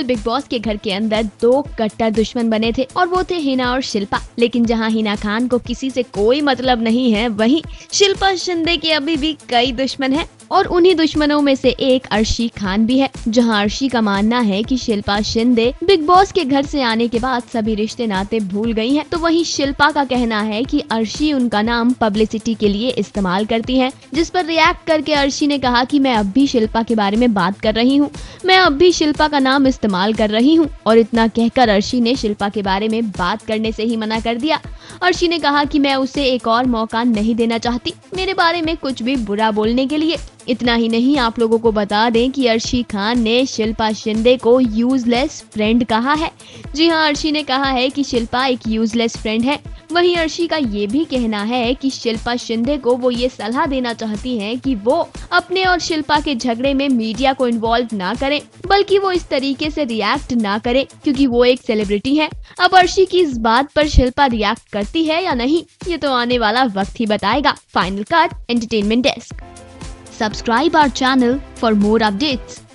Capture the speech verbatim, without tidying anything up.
Big boss के घर के अंदर दो कट्टर दुश्मन बने थे और वो थे हिना और शिल्पा। लेकिन जहां हिना खान को किसी से कोई मतलब नहीं है, वहीं शिल्पा शिंदे के अभी भी कई दुश्मन हैं और उन्हीं दुश्मनों में से एक अर्शी खान भी है। जहां अर्शी का मानना है कि शिल्पा शिंदे बिग बॉस के घर से आने के बाद सभी रिश्ते नाते भूल गई हैं, तो वहीं शिल्पा का कहना है कि अर्शी उनका नाम पब्लिसिटी के लिए इस्तेमाल करती हैं। जिस पर रिएक्ट करके अर्शी ने कहा कि मैं अब भी शिल्पा के बारे में बात कर रही हूँ, मैं अब भी शिल्पा का नाम इस्तेमाल कर रही हूँ। और इतना कहकर अर्शी ने शिल्पा के बारे में बात करने से ही मना कर दिया। अर्शी ने कहा कि मैं उसे एक और मौका नहीं देना चाहती मेरे बारे में कुछ भी बुरा बोलने के लिए। इतना ही नहीं, आप लोगों को बता दें कि अर्शी खान ने शिल्पा शिंदे को यूजलेस फ्रेंड कहा है। जी हाँ, अर्शी ने कहा है कि शिल्पा एक यूजलेस फ्रेंड है। वहीं अर्शी का ये भी कहना है कि शिल्पा शिंदे को वो ये सलाह देना चाहती हैं कि वो अपने और शिल्पा के झगड़े में मीडिया को इन्वॉल्व ना करें, बल्कि वो इस तरीके से रिएक्ट ना करे क्योंकि वो एक सेलिब्रिटी है। अब अर्शी की इस बात पर शिल्पा रिएक्ट करती है या नहीं, ये तो आने वाला वक्त ही बताएगा। Final cut entertainment desk. Subscribe our channel for more updates.